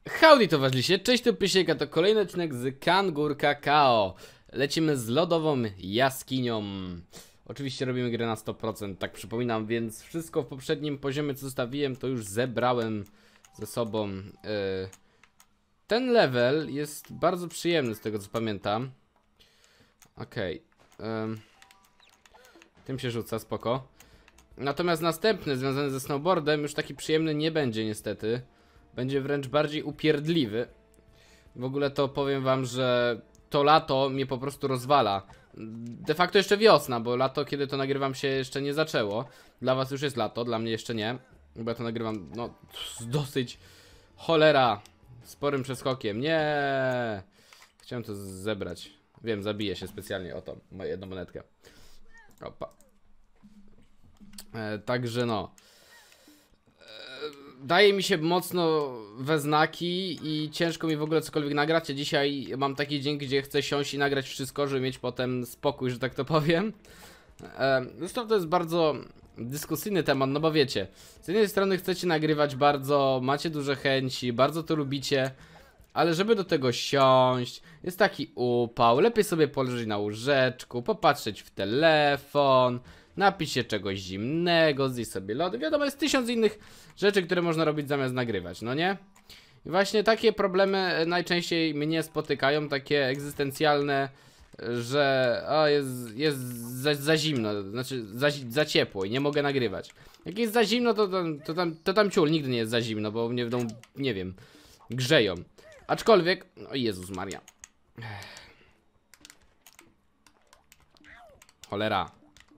Howdy towarzysze, cześć tu Pysieka, to kolejny odcinek z Kangur Kakao. Lecimy z lodową jaskinią. Oczywiście robimy grę na 100%, tak przypominam, więc wszystko w poprzednim poziomie co zostawiłem to już zebrałem ze sobą. Ten level jest bardzo przyjemny z tego co pamiętam. Okej. Tym się rzuca, spoko. Natomiast następny związany ze snowboardem już taki przyjemny nie będzie niestety. Będzie wręcz bardziej upierdliwy. W ogóle to powiem wam, że to lato mnie po prostu rozwala. De facto jeszcze wiosna, bo lato, kiedy to nagrywam, się jeszcze nie zaczęło. Dla was już jest lato, dla mnie jeszcze nie. Bo ja to nagrywam, no, z dosyć cholera sporym przeskokiem. Nie. Chciałem to zebrać. Wiem, zabiję się specjalnie o to, moją jedną monetkę. Opa. Także no. Daje mi się mocno we znaki i ciężko mi w ogóle cokolwiek nagrać. Ja dzisiaj mam taki dzień, gdzie chcę siąść i nagrać wszystko, żeby mieć potem spokój, że tak to powiem. Zresztą to jest bardzo dyskusyjny temat, no bo wiecie, z jednej strony chcecie nagrywać bardzo, macie duże chęci, bardzo to lubicie, ale żeby do tego siąść, jest taki upał, lepiej sobie poleżeć na łóżeczku, popatrzeć w telefon, napić się czegoś zimnego, zjeść sobie lody. Wiadomo, jest 1000 innych rzeczy, które można robić zamiast nagrywać, no nie? I właśnie takie problemy najczęściej mnie spotykają, takie egzystencjalne, że jest za zimno, znaczy za ciepło i nie mogę nagrywać. Jak jest za zimno, to tam ciul, nigdy nie jest za zimno, bo mnie w domu, nie wiem, grzeją. Aczkolwiek, o Jezus Maria. Cholera.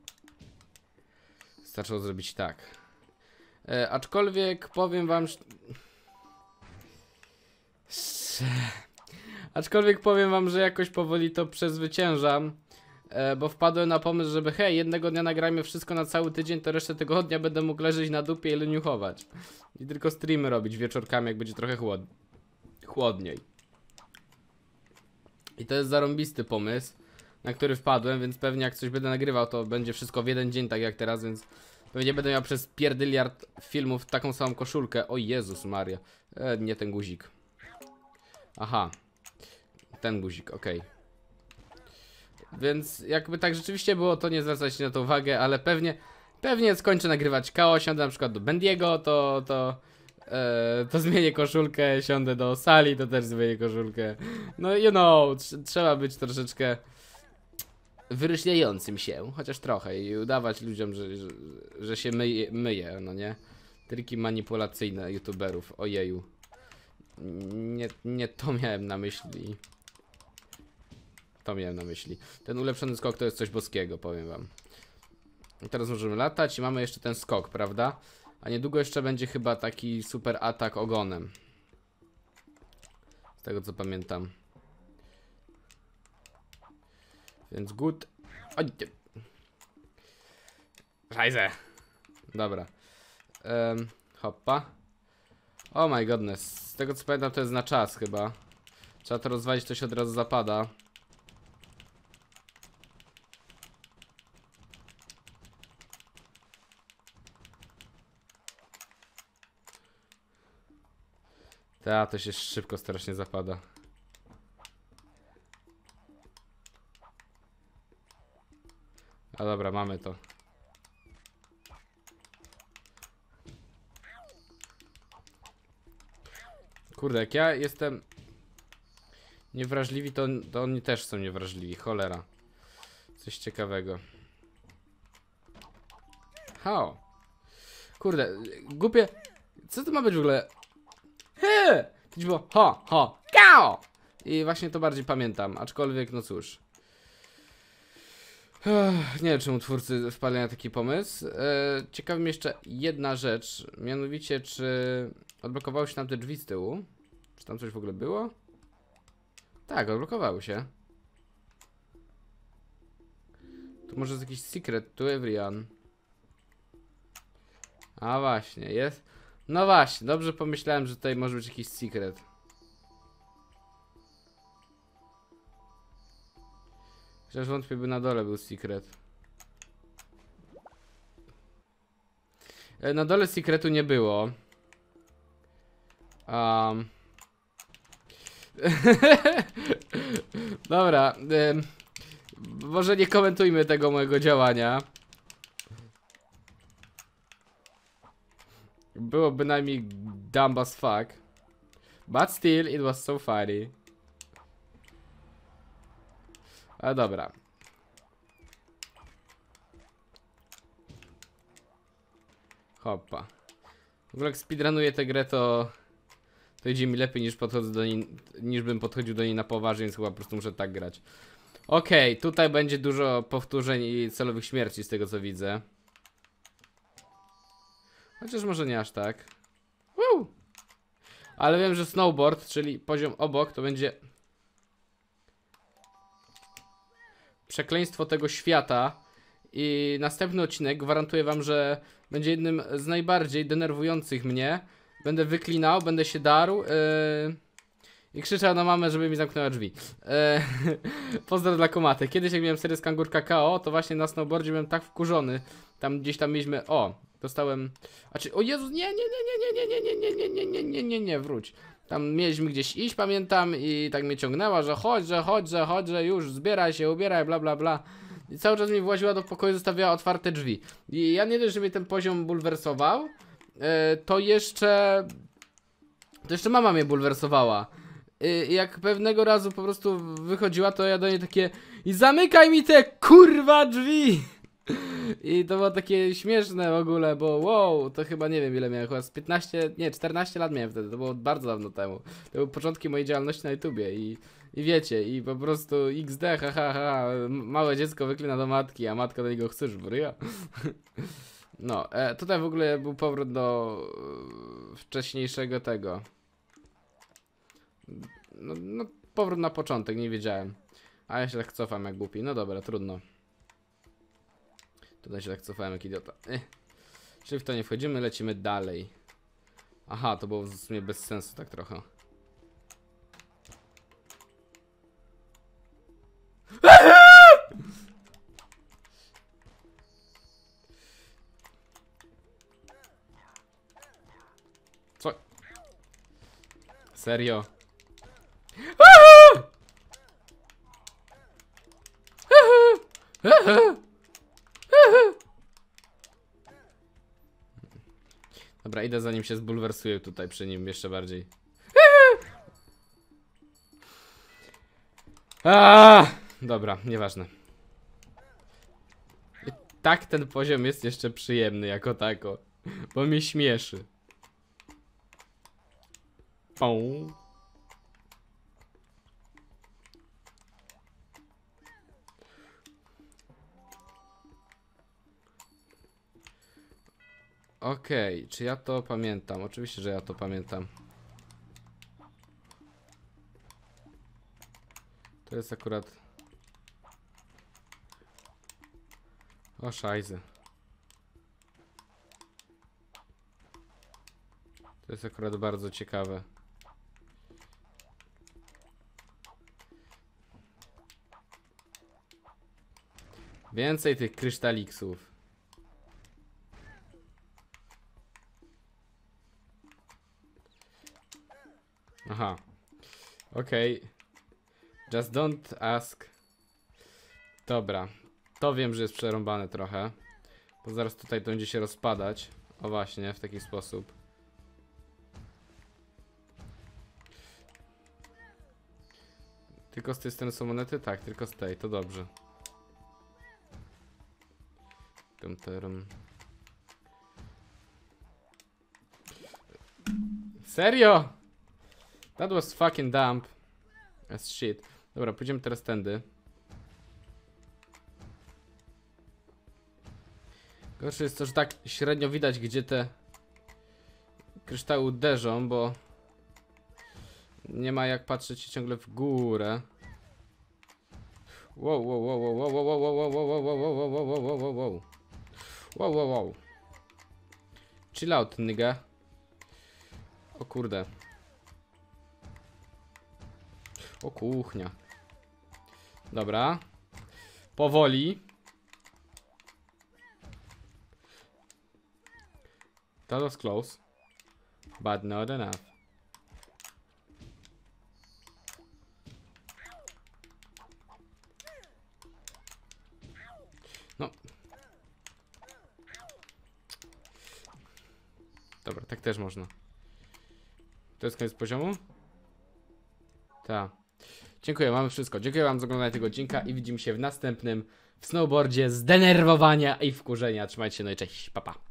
Zaczął zrobić tak. Aczkolwiek powiem wam, że jakoś powoli to przezwyciężam. Bo wpadłem na pomysł, żeby hej, jednego dnia nagrajmy wszystko na cały tydzień, to resztę tygodnia będę mógł leżeć na dupie i leniuchować. I tylko streamy robić wieczorkami, jak będzie trochę chłodniej. I to jest zarąbisty pomysł, na który wpadłem, więc pewnie jak coś będę nagrywał, to będzie wszystko w jeden dzień, tak jak teraz, więc pewnie będę miał przez pierdyliard filmów taką samą koszulkę. O Jezus Maria. Nie ten guzik. Aha. Ten guzik, okej. Więc jakby tak rzeczywiście było, to nie zwracać na to uwagę, ale pewnie skończę nagrywać KO, siądę na przykład do Bendiego, to zmienię koszulkę, siądę do sali, to też zmienię koszulkę. No you know, trzeba być troszeczkę wyryśniającym się, chociaż trochę i udawać ludziom, że się myje, no nie? Triki manipulacyjne youtuberów, ojeju. Nie to miałem na myśli. To miałem na myśli. Ten ulepszony skok to jest coś boskiego, powiem wam. I teraz możemy latać i mamy jeszcze ten skok, prawda? A niedługo jeszcze będzie chyba taki super atak ogonem. Z tego co pamiętam. Więc good. Oj, Scheiße. Dobra. Hoppa. Oh my goodness. Z tego co pamiętam to jest na czas chyba. Trzeba to rozwalić, to się od razu zapada. To się szybko strasznie zapada. A dobra, mamy to. Kurde, jak ja jestem niewrażliwi, to oni też są niewrażliwi. Cholera. Coś ciekawego. Hao. Kurde, głupie. Co to ma być w ogóle? To było ho, kao! I właśnie to bardziej pamiętam, aczkolwiek no cóż. Nie wiem czemu twórcy wpadli na taki pomysł. Ciekawi mnie jeszcze jedna rzecz. Mianowicie czy odblokowały się nam te drzwi z tyłu? Czy tam coś w ogóle było? Tak, odblokowały się. Tu może jest jakiś secret to everyone. A właśnie, jest. No właśnie, dobrze pomyślałem, że tutaj może być jakiś secret. Chociaż wątpię, by na dole był secret. Na dole secretu nie było. Dobra, może nie komentujmy tego mojego działania. Było bynajmniej dumb as fuck. But still, it was so funny. Ale dobra. Hoppa. W ogóle jak speedrunuję tę grę, to idzie mi lepiej niż podchodzę do niej, niż bym podchodził do niej na poważnie, więc chyba po prostu muszę tak grać. Okej, tutaj będzie dużo powtórzeń i celowych śmierci z tego co widzę. Chociaż może nie aż tak. Woo! Ale wiem, że snowboard, czyli poziom obok, to będzie przekleństwo tego świata. I następny odcinek gwarantuję wam, że będzie jednym z najbardziej denerwujących mnie. Będę wyklinał, będę się darł i krzyczał na mamę, żeby mi zamknęła drzwi. Pozdro dla Komaty. Kiedyś jak miałem serię z Kangur Kakao, to właśnie na snowboardzie byłem tak wkurzony. Tam gdzieś tam mieliśmy... O! Dostałem... O Jezus, nie, wróć. Tam mieliśmy gdzieś iść, pamiętam, i tak mnie ciągnęła, że chodź, już zbieraj się, ubieraj, bla bla bla. I cały czas mi właziła do pokoju, zostawiała otwarte drzwi. I ja nie dość, że mnie ten poziom bulwersował, to jeszcze mama mnie bulwersowała. I jak pewnego razu po prostu wychodziła, to ja do niej takie: i zamykaj mi te kurwa drzwi! I to było takie śmieszne w ogóle, bo wow, to chyba nie wiem ile miałem, chyba z 15, nie 14 lat miałem wtedy, to było bardzo dawno temu. To były początki mojej działalności na YouTubie i wiecie, i po prostu XD, małe dziecko wyklina do matki, a matka do niego: chcesz w ryja? No, tutaj w ogóle był powrót do wcześniejszego tego. No, powrót na początek, nie wiedziałem. A ja się tak cofam jak głupi, no dobra, trudno. Tutaj się tak cofałem jak idiota. Czyli w to nie wchodzimy, lecimy dalej. Aha, to było w sumie bez sensu tak trochę. Co? Serio? Dobra, idę zanim się zbulwersuję tutaj przy nim jeszcze bardziej. Dobra, nieważne. I tak ten poziom jest jeszcze przyjemny jako tako, bo mnie śmieszy. Okej, czy ja to pamiętam? Oczywiście, że ja to pamiętam. To jest akurat... O, szajzy. To jest akurat bardzo ciekawe. Więcej tych krysztaliksów. Aha. Okej. Just don't ask. Dobra. To wiem, że jest przerąbane trochę. Bo zaraz tutaj to będzie się rozpadać. O właśnie, w taki sposób. Tylko z tej strony są monety? Tak, tylko z tej, to dobrze. Serio? That was fucking dumb as shit. Dobra, pójdziemy teraz tędy. Gorsze jest to, że tak średnio widać, gdzie te kryształy uderzą, bo nie ma jak patrzeć ciągle w górę. Wow. Chill out, nigga. O kurde. O kuchnia. Dobra. Powoli. That was close. But not enough. No. Dobra, tak też można. To jest koniec poziomu? Tak. Dziękuję, mamy wszystko. Dziękuję wam za oglądanie tego odcinka i widzimy się w następnym w snowboardzie zdenerwowania i wkurzenia. Trzymajcie się, no i cześć, pa pa.